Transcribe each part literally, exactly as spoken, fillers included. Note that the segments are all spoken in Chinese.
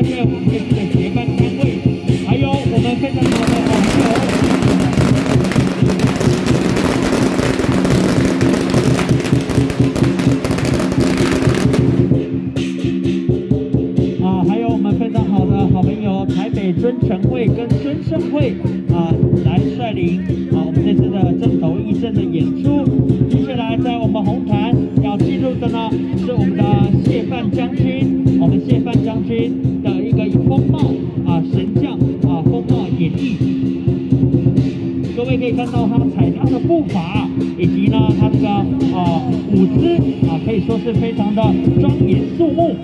谢我们这次的协办单位，还有我们非常好的好朋友。 台北尊诚会跟尊盛会啊、呃、来率领啊我们这次的正头义正的演出。接下来在我们红毯要进入的呢是我们的谢范将军，我们谢范将军的一个风貌啊神将啊风貌演绎。各位可以看到他踩踏的步伐，以及呢他这个啊舞姿啊可以说是非常的庄严肃穆。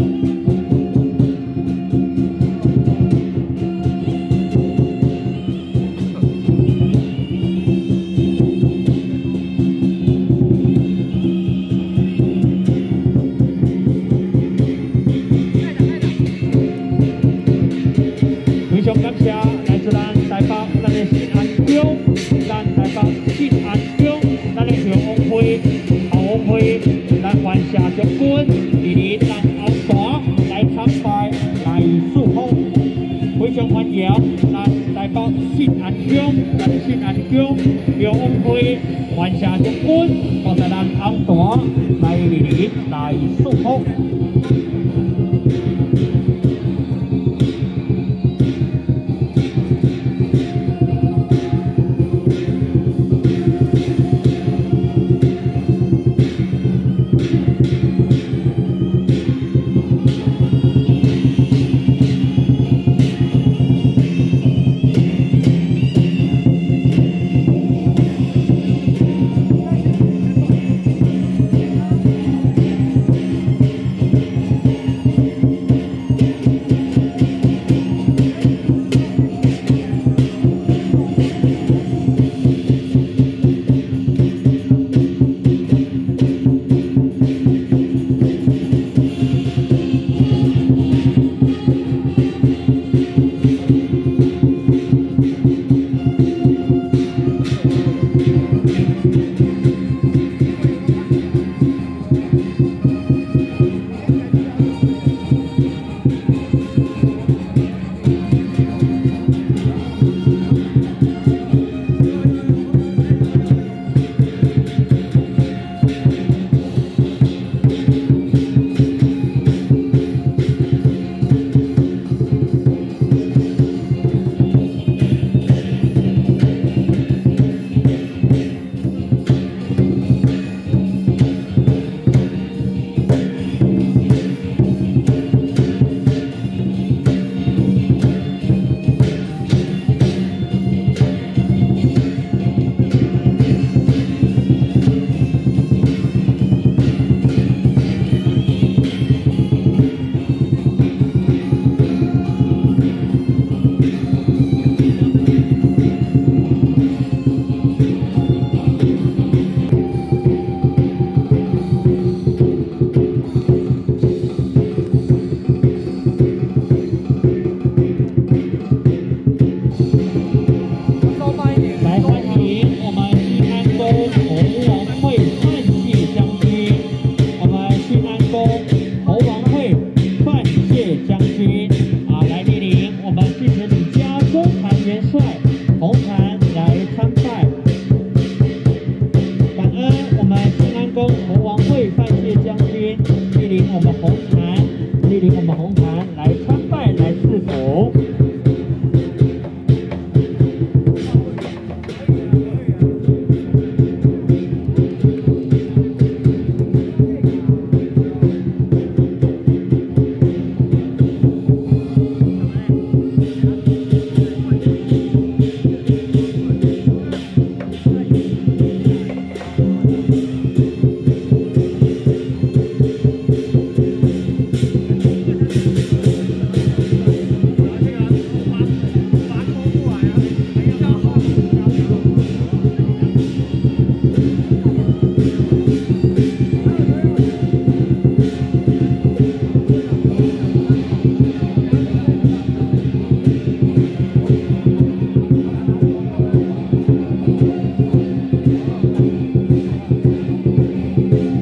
刘翁辉、万夏将军，多谢咱红团来莅临来祝福。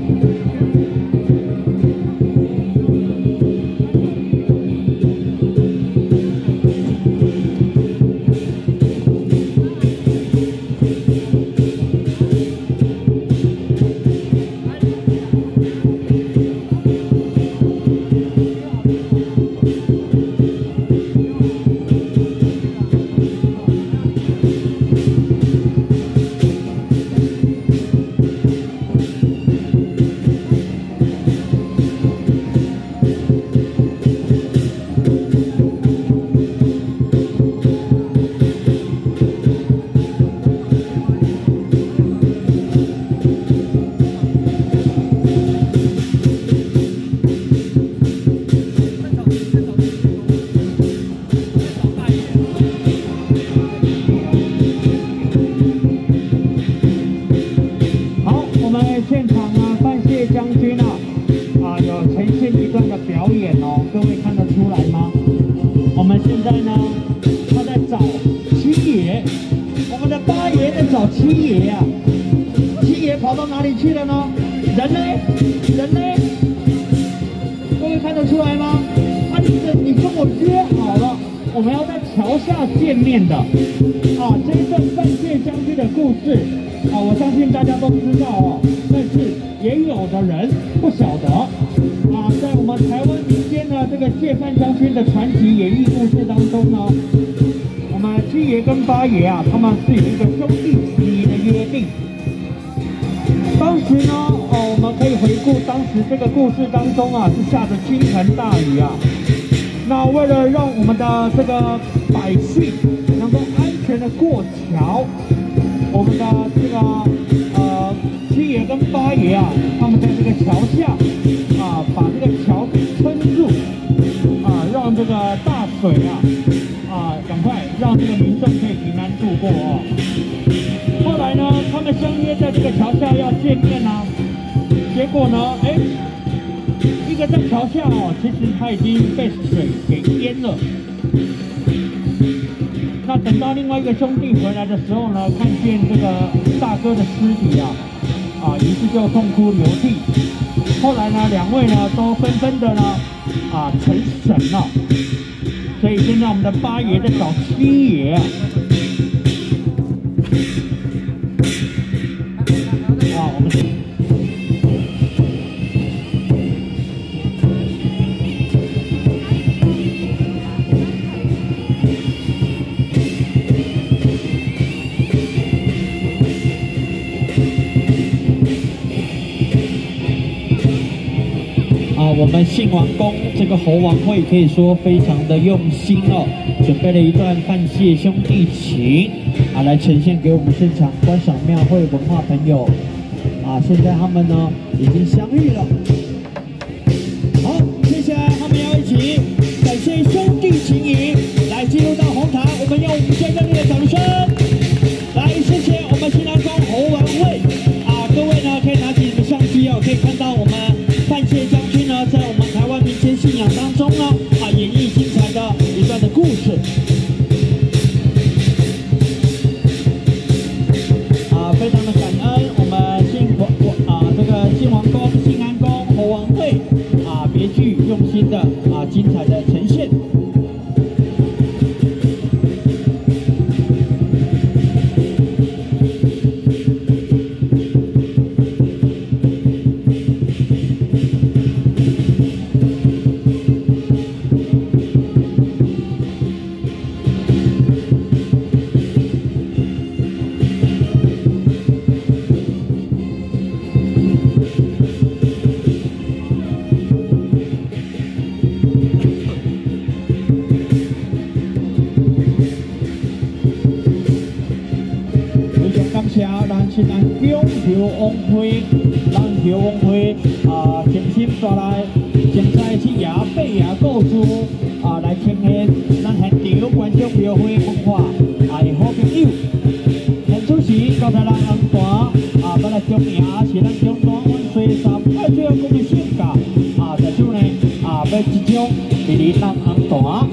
Thank you. 七爷啊，七爷跑到哪里去了呢？人呢？人呢？各位看得出来吗？啊，你这你跟我约好了，我们要在桥下见面的。啊，这一段范谢将军的故事，啊，我相信大家都知道哦，但是也有的人不晓得。啊，在我们台湾民间的这个谢范将军的传奇演绎故事当中呢，我们七爷跟八爷啊，他们是有一个兄弟情谊的约定。当时呢，哦，我们可以回顾当时这个故事当中啊，是下着倾盆大雨啊。那为了让我们的这个百姓能够安全的过桥，我们的这个呃七爷跟八爷啊，他们在这个桥下啊，把这个桥给撑住啊，让这个大水啊啊赶快让这个民众可以平安度过哦。后来呢，他们相约在这个桥下要见面啊，结果呢，哎，一个在桥下哦，其实他已经被水给淹了。那等到另外一个兄弟回来的时候呢，看见这个大哥的尸体啊，啊，于是就痛哭流涕。后来呢，两位呢都纷纷的呢啊成神了。所以现在我们的八爷在找七爷啊。啊，我们。我们信王宫这个侯王会可以说非常的用心哦，准备了一段范谢兄弟情啊，来呈现给我们现场观赏庙会文化朋友啊。现在他们呢已经相遇了，好，接下来他们要一起感谢兄弟情谊，来进入到红毯，我们用无限热烈的掌声来谢谢我们新郎宫侯王会啊。各位呢可以拿起你们相机哦，可以看到我们范谢将军呢，在我们台湾民间信仰当中呢，啊，演绎精彩的一段的故事。啊，非常的感恩我们新王啊这个新王宫、新安宫、侯王会啊，别具用心的啊精彩的呈现。咱中朝王会，咱朝王会啊，精心带来精彩七爷八爷故事啊，来呈现咱现场观众庙会文化啊的好朋友。现此时到台咱红坛啊，要来中迎是咱中坛万岁三太子宫的圣驾啊，在这呢啊，要即将莅临咱红坛。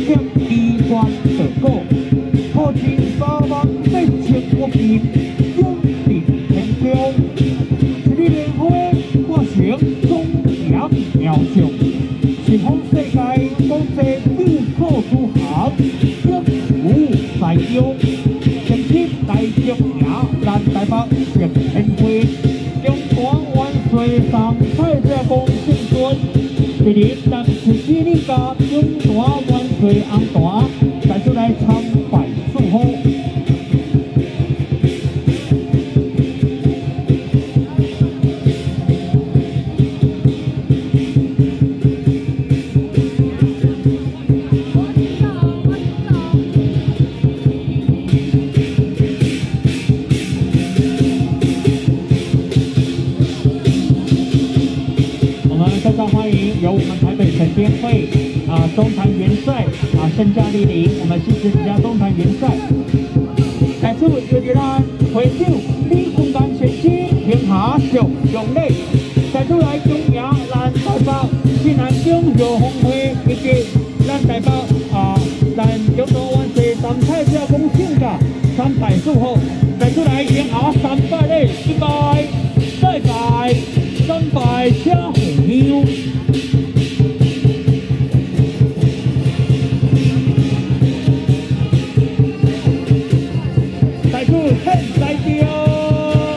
贴医院结果，好似三万八千国币永定天宫，一日莲花化成中央妙将，是方世界国际救苦之行，一无在用，前期大将也咱台北食天会，中华万岁上太社公圣尊。第日，咱自己哩家中华万岁红大带出来参拜祝福。非常欢迎由我们台北城边会啊中坛元帅啊盛驾莅临，我们新十家中坛元帅，在此有一咱会长李公干先生评下上用礼，在此来中央咱台北新南中小峰会以及咱台北啊咱中华万岁三太子公圣驾参拜祝福，在此来迎下三拜礼，一拜、再拜、三拜车红香。在此献在地哦。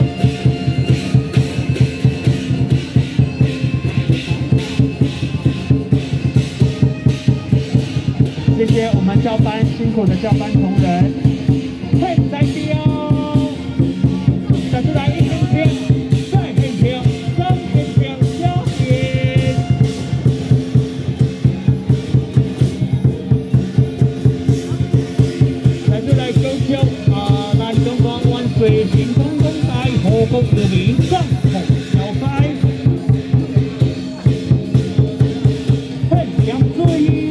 谢谢我们教班辛苦的教班同仁，献在地哦。在此来一天天，再天天，三天天，小天。在此来高雄啊，咱中华万岁行空公大护国有名，上红小开，献阳水。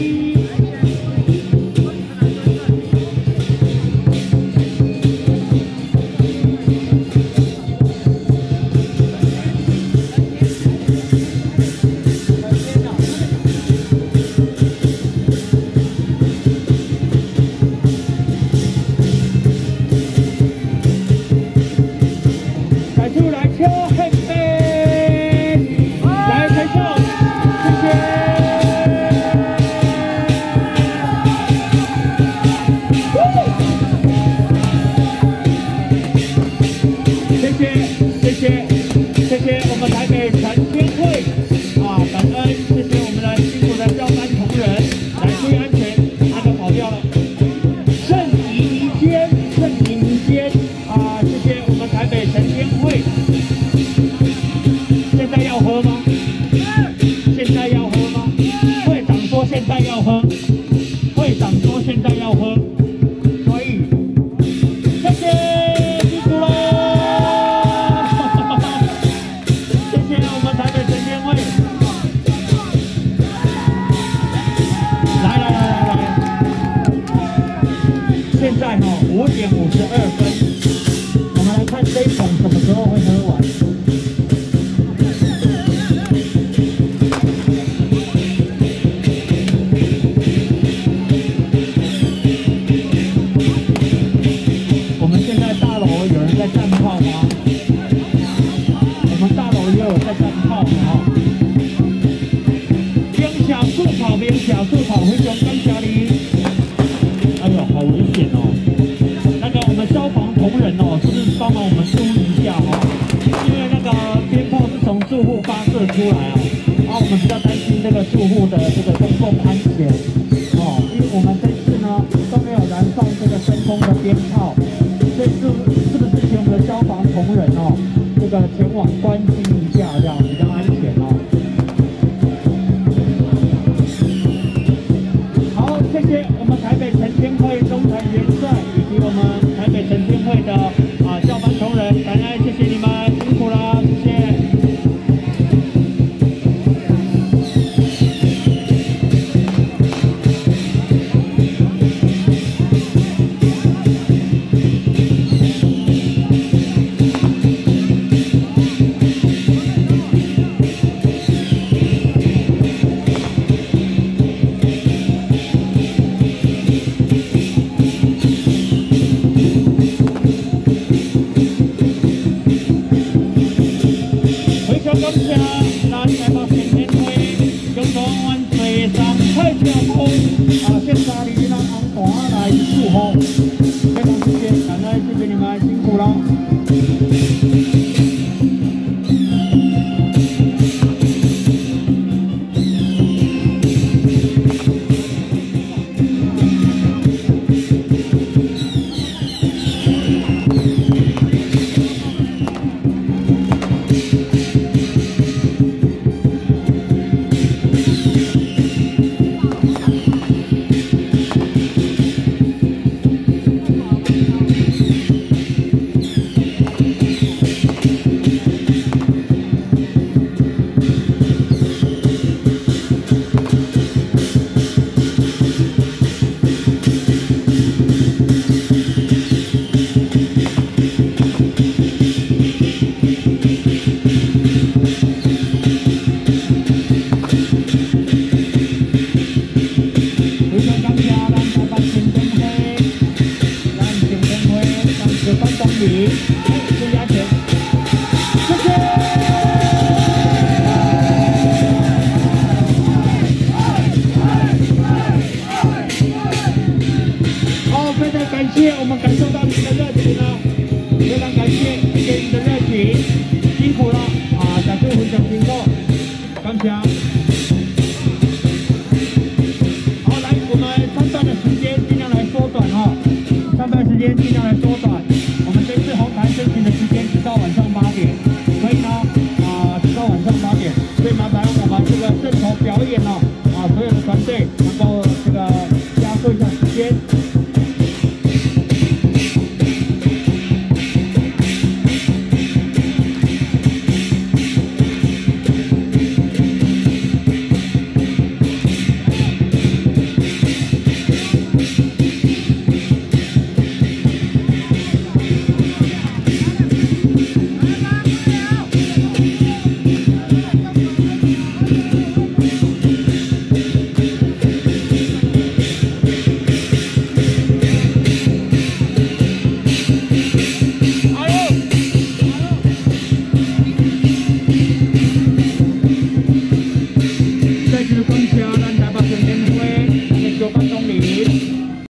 谢谢我们台北城天会啊，感恩谢谢我们的辛苦的教班同仁，来注意安全，那个跑掉了。圣仪弥坚，圣仪弥坚啊，谢谢我们台北城天会。现在要喝吗？现在要喝吗？会长说现在要喝，会长说现在要喝，所以谢谢。现在哈五点五十二分，我们来看这一桶什么时候会喝完。我们现在大楼有人在站炮吗？我们大楼也有在站炮哈。兵小速跑，兵小速跑，非常感谢你。哎呦，好危险哦！那个我们消防同仁哦，是不是帮忙我们注意一下哦？因为那个鞭炮是从住户发射出来啊，然后我们比较担心这个住户的这个公共安全哦，因为我们这次呢都没有燃放这个升空的鞭炮，所以是是不是请我们的消防同仁哦，这个前往关心一下，这样比较安全哦。好，谢谢我们台北城天会中坛元帅以及我们台北城天会的